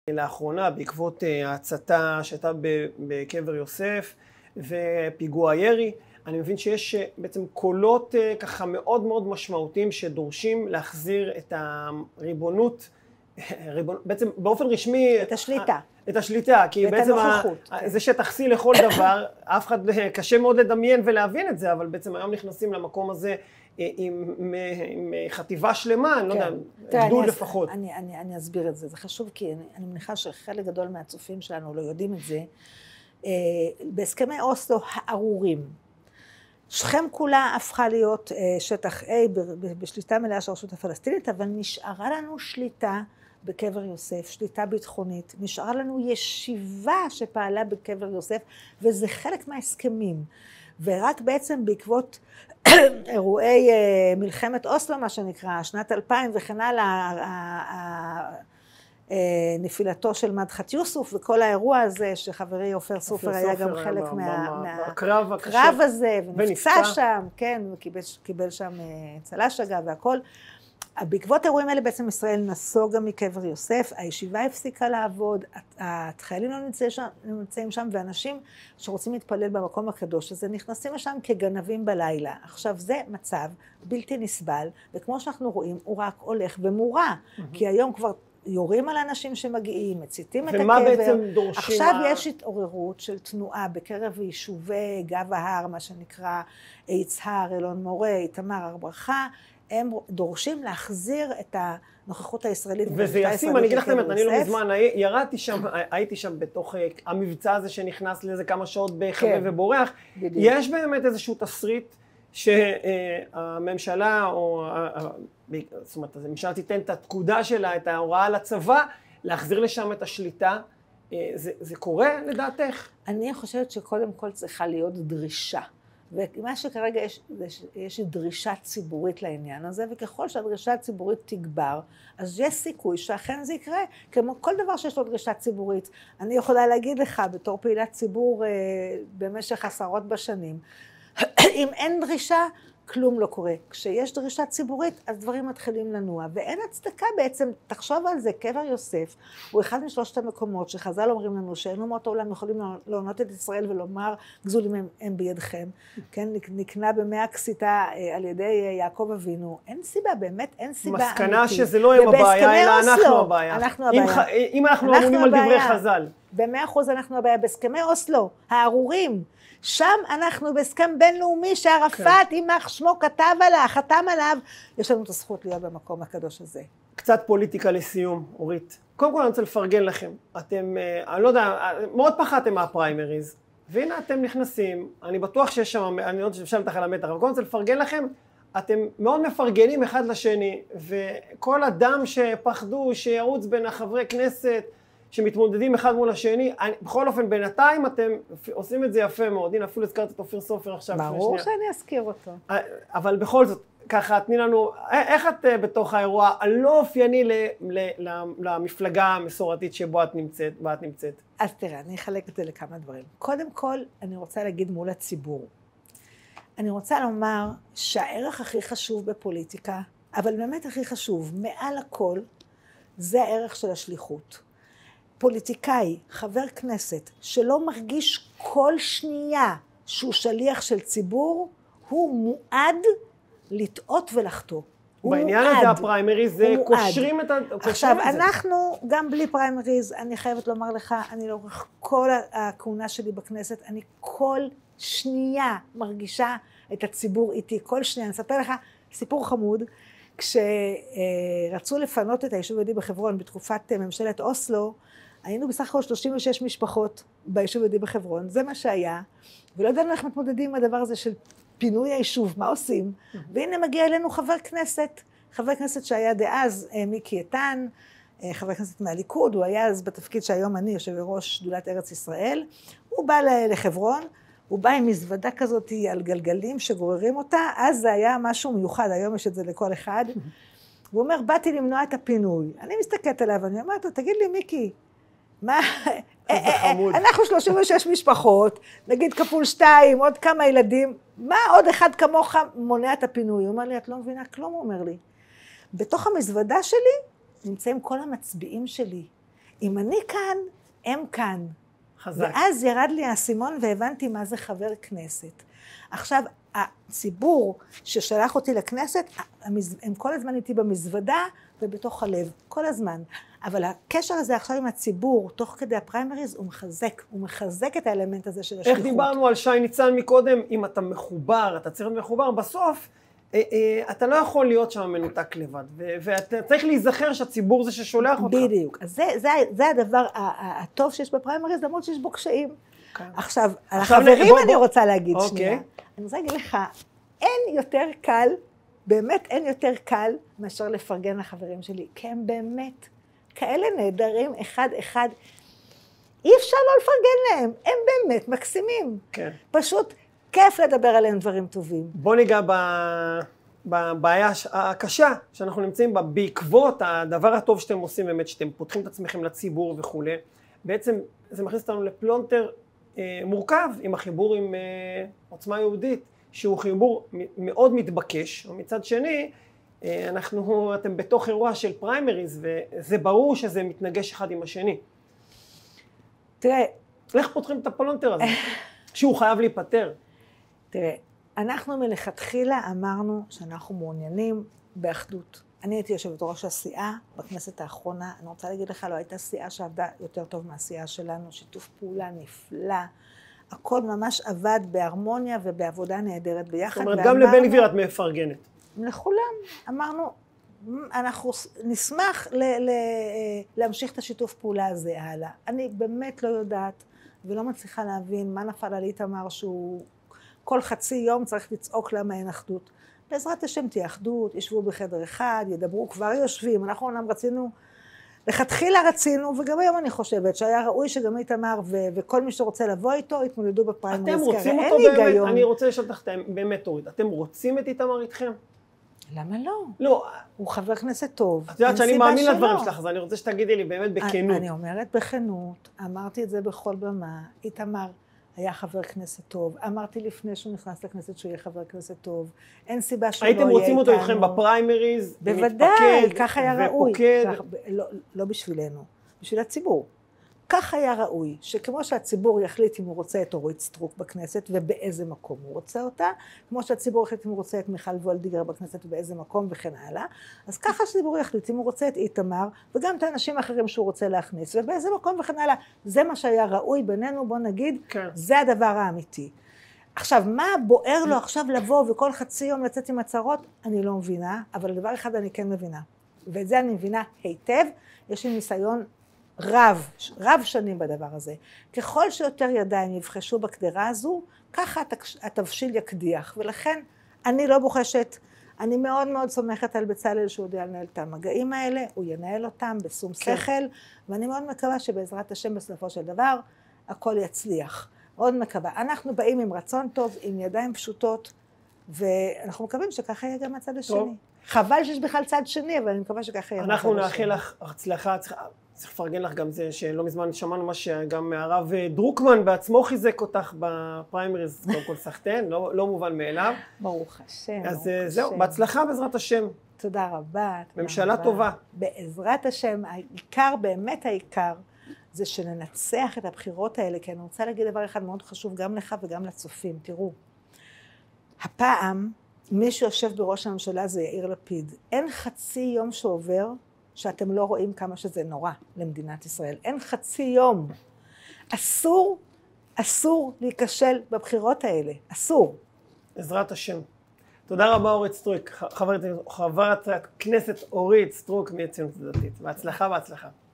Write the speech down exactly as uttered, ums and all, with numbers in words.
לאחרונה בעקבות ההצתה שהייתה בקבר יוסף ופיגוע ירי, אני מבין שיש בעצם קולות ככה מאוד מאוד משמעותיים שדורשים להחזיר את הריבונות, בעצם באופן רשמי את השליטה. את השליטה, כי בעצם זה שטח C לכל דבר, אף אחד קשה מאוד לדמיין ולהבין את זה, אבל בעצם היום נכנסים למקום הזה עם, עם חטיבה שלמה, אני לא יודע, גדול לפחות. אני, אני, אני אסביר את זה, זה חשוב כי אני, אני מניחה שחלק גדול מהצופים שלנו לא יודעים את זה. בהסכמי אוסלו הארורים, שכם כולה הפכה להיות שטח A בשליטה מלאה של הרשות הפלסטינית, אבל נשארה לנו שליטה בקבר יוסף, שליטה ביטחונית, נשארה לנו ישיבה שפעלה בקבר יוסף, וזה חלק מההסכמים. ורק בעצם בעקבות אירועי מלחמת אוסלו, מה שנקרא, שנת אלפיים וכן הלאה, נפילתו של מדחת יוסוף וכל האירוע הזה, שחברי עופר סופר היה גם חלק מהקרב הזה, ונפצע שם, כן, וקיבל שם צל"ש אגב והכל. בעקבות האירועים האלה בעצם ישראל נסוגה מקבר יוסף, הישיבה הפסיקה לעבוד, החיילים לא נמצאים שם, ואנשים שרוצים להתפלל במקום הקדוש הזה נכנסים לשם כגנבים בלילה. עכשיו זה מצב בלתי נסבל, וכמו שאנחנו רואים הוא רק הולך ומורע, כי היום כבר יורים על אנשים שמגיעים, מציתים את הקבר. ומה בעצם דורשים? עכשיו יש התעוררות של תנועה בקרב יישובי גב ההר, מה שנקרא יצהר, אלון מורה, איתמר, הר ברכה, הם דורשים להחזיר את הנוכחות הישראלית. וזה ישים, אני אגיד לכם, אני לא מזמן, ירדתי שם, הייתי שם בתוך המבצע הזה שנכנס לאיזה כמה שעות בחווה ובורח. יש באמת איזשהו תסריט שהממשלה, או זאת אומרת, הממשלה תיתן את הפקודה שלה, את ההוראה לצבא, להחזיר לשם את השליטה. זה קורה לדעתך? אני חושבת שקודם כל צריכה להיות דרישה. ומה שכרגע יש, יש דרישה ציבורית לעניין הזה, וככל שהדרישה הציבורית תגבר, אז יש סיכוי שאכן זה יקרה, כמו כל דבר שיש לו דרישה ציבורית. אני יכולה להגיד לך, בתור פעילת ציבור במשך עשרות בשנים, אם אין דרישה, כלום לא קורה. כשיש דרישה ציבורית, אז דברים מתחילים לנוע, ואין הצדקה בעצם, תחשוב על זה, קבר יוסף, הוא אחד משלושת המקומות שחז"ל אומרים לנו, שאין אומות העולם יכולים לענות את ישראל ולומר, גזולים הם, הם בידכם, כן, נקנה במאה כסיתה על ידי יעקב אבינו, אין סיבה, באמת אין סיבה אמיתית. מסקנה שזה לא הם הבעיה, אלא אנחנו הבעיה. אנחנו הבעיה. אם, אם אנחנו אמונים על דברי חז"ל. במאה אחוז אנחנו הבעיה, בהסכמי אוסלו, הארורים, שם אנחנו בהסכם בינלאומי שערפאת יימח שמו כתב עליו, חתם עליו, יש לנו את הזכות להיות במקום הקדוש הזה. קצת פוליטיקה לסיום, אורית. קודם כל אני רוצה לפרגן לכם. אתם, אני לא יודע, מאוד פחדתם מהפריימריז, והנה אתם נכנסים, אני בטוח שיש שם, אני לא יודע שאפשר לתך על המתח, אבל קודם אני רוצה לפרגן לכם, אתם מאוד מפרגנים אחד לשני, וכל אדם שפחדו שירוץ בין החברי כנסת, שמתמודדים אחד מול השני, אני, בכל אופן בינתיים אתם עושים את זה יפה מאוד, הנה אפילו הזכרת את אופיר סופר עכשיו. ברור שאני אזכיר אותו. אבל בכל זאת, ככה תני לנו, איך את בתוך האירוע הלא אופייני למפלגה המסורתית שבו את נמצאת, בה את נמצאת? אז תראה, אני אחלק את זה לכמה דברים. קודם כל, אני רוצה להגיד מול הציבור. אני רוצה לומר שהערך הכי חשוב בפוליטיקה, אבל באמת הכי חשוב, מעל הכל, זה הערך של השליחות. פוליטיקאי, חבר כנסת, שלא מרגיש כל שנייה שהוא שליח של ציבור, הוא מועד לטעות ולחטוא. בעניין הזה הפריימריז זה קושרים את זה. עכשיו, אנחנו, גם בלי פריימריז, אני חייבת לומר לך, אני לאורך כל הכהונה שלי בכנסת, אני כל שנייה מרגישה את הציבור איתי, כל שנייה. אני אספר לך סיפור חמוד, כשרצו לפנות את היישוב היהודי בחברון בתקופת ממשלת אוסלו, היינו בסך הכל שלושים ושש משפחות ביישוב היהודי בחברון, זה מה שהיה, ולא ידענו איך מתמודדים עם הדבר הזה של פינוי היישוב, מה עושים? והנה מגיע אלינו חבר כנסת, חבר כנסת שהיה דאז מיקי איתן, חבר כנסת מהליכוד, הוא היה אז בתפקיד שהיום אני, יושב ראש שדולת ארץ ישראל, הוא בא לחברון, הוא בא עם מזוודה כזאת על גלגלים שגוררים אותה, אז זה היה משהו מיוחד, היום יש את זה לכל אחד, והוא אומר, באתי למנוע את הפינוי. אני מסתכלת עליו, אני אומרת לו, תגיד לי מיקי, מה, אנחנו שלושים ושש משפחות, נגיד כפול שתיים, עוד כמה ילדים, מה עוד אחד כמוך מונע את הפינוי? הוא אומר לי, את לא מבינה כלום, הוא אומר לי. בתוך המזוודה שלי נמצאים כל המצביעים שלי, אם אני כאן, הם כאן. חזק. ואז ירד לי האסימון והבנתי מה זה חבר כנסת. עכשיו, הציבור ששלח אותי לכנסת, הם כל הזמן איתי במזוודה ובתוך הלב, כל הזמן. אבל הקשר הזה עכשיו עם הציבור, תוך כדי הפריימריז, הוא מחזק, הוא מחזק את האלמנט הזה של השליחות. איך דיברנו על שי ניצן מקודם, אם אתה מחובר, אתה צריך להיות מחובר, בסוף אה, אה, אתה לא יכול להיות שם מנותק לבד, ואתה צריך להיזכר שהציבור זה ששולח אותך. בדיוק, אז זה, זה, זה הדבר הטוב שיש בפריימריז, למרות שיש בו קשיים. Okay. עכשיו, על החברים בוא, אני בוא. רוצה להגיד okay. שנייה. אני רוצה להגיד לך, אין יותר קל, באמת אין יותר קל, מאשר לפרגן לחברים שלי, כי הם באמת כאלה נהדרים, אחד אחד, אי אפשר לא לפרגן להם, הם באמת מקסימים. כן. פשוט כיף לדבר עליהם דברים טובים. בוא ניגע בבעיה הקשה שאנחנו נמצאים בה, בעקבות הדבר הטוב שאתם עושים, באמת שאתם פותחים את עצמכם לציבור וכו'. בעצם זה מכניס אותנו לפלונטר אה, מורכב עם החיבור עם אה, עוצמה יהודית, שהוא חיבור מאוד מתבקש, ומצד שני, אנחנו, אתם בתוך אירוע של פריימריז, וזה ברור שזה מתנגש אחד עם השני. תראה, איך פותחים את הפלונטר הזה? שהוא חייב להיפטר. תראה, אנחנו מלכתחילה אמרנו שאנחנו מעוניינים באחדות. אני הייתי יושבת ראש הסיעה בכנסת האחרונה, אני רוצה להגיד לך, לא הייתה סיעה שעבדה יותר טוב מהסיעה שלנו, שיתוף פעולה נפלא, הכל ממש עבד בהרמוניה ובעבודה נהדרת ביחד. זאת אומרת, גם לבן גביר את מפרגנת. לכולם. אמרנו, אנחנו נשמח ל- ל- להמשיך את השיתוף פעולה הזה הלאה. אני באמת לא יודעת ולא מצליחה להבין מה נפל על איתמר שהוא כל חצי יום צריך לצעוק למה אין אחדות. בעזרת השם תהיה אחדות, ישבו בחדר אחד, ידברו, כבר יושבים. אנחנו אומנם רצינו, לכתחילה רצינו, וגם היום אני חושבת שהיה ראוי שגם איתמר ו- וכל מי שרוצה לבוא איתו יתמודדו בפריימריז. אתם רוצים אותו באמת, אני רוצה לשאול אותך באמת אורית, אתם רוצים את איתמר איתכם? למה לא? לא. הוא חבר כנסת טוב. את יודעת שאני מאמין לדברים שלך, אז אני רוצה שתגידי לי באמת בכנות. אני אומרת בכנות, אמרתי את זה בכל במה, איתמר היה חבר כנסת טוב, אמרתי לפני שהוא נכנס לכנסת שהוא יהיה חבר כנסת טוב, אין סיבה שלא יהיה איתנו. הייתם רוצים אותו איתכם בפריימריז, בוודאי, כך היה ראוי. ופוקד. לא, לא בשבילנו, בשביל הציבור. כך היה ראוי, שכמו שהציבור יחליט אם הוא רוצה את אורית סטרוק בכנסת ובאיזה מקום הוא רוצה אותה, כמו שהציבור יחליט אם הוא רוצה את מיכל וולדיגר בכנסת ובאיזה מקום וכן הלאה, אז ככה שהציבור יחליט אם הוא רוצה את איתמר וגם את האנשים האחרים שהוא רוצה להכניס ובאיזה מקום וכן הלאה. זה מה שהיה ראוי בינינו, בוא נגיד, כן. זה הדבר האמיתי. עכשיו, מה בוער לו עכשיו לבוא וכל חצי יום לצאת עם הצהרות? אני לא מבינה, אבל דבר אחד אני כן מבינה, ואת זה אני מבינה היטב, יש לי ניסיון רב, רב שנים בדבר הזה. ככל שיותר ידיים יבחשו בקדרה הזו, ככה התבשיל יקדיח. ולכן אני לא בוחשת, אני מאוד מאוד סומכת על בצלאל שהוא יודע לנהל את המגעים האלה, הוא ינהל אותם בשום כן. שכל, ואני מאוד מקווה שבעזרת השם בסופו של דבר, הכל יצליח. מאוד מקווה. אנחנו באים עם רצון טוב, עם ידיים פשוטות, ואנחנו מקווים שככה יהיה גם הצד השני. טוב. חבל שיש בכלל צד שני, אבל אני מקווה שככה יהיה. אנחנו נאחל לך הצלחה, צריך לפרגן לך גם זה שלא מזמן שמענו מה שגם הרב דרוקמן בעצמו חיזק אותך בפריימריז, קודם כל סחטיין, לא, לא מובן מאליו. ברוך השם. אז זהו, בהצלחה בעזרת השם. תודה רבה. ממשלה טובה. בעזרת השם, העיקר, באמת העיקר, זה שננצח את הבחירות האלה, כי אני רוצה להגיד דבר אחד מאוד חשוב גם לך וגם לצופים. תראו, הפעם מי שיושב בראש הממשלה זה יאיר לפיד. אין חצי יום שעובר שאתם לא רואים כמה שזה נורא למדינת ישראל. אין חצי יום. אסור, אסור להיכשל בבחירות האלה. אסור. בעזרת השם. תודה רבה אורית סטרוק, חברת הכנסת אורית סטרוק מהציונות הדתית. בהצלחה, בהצלחה.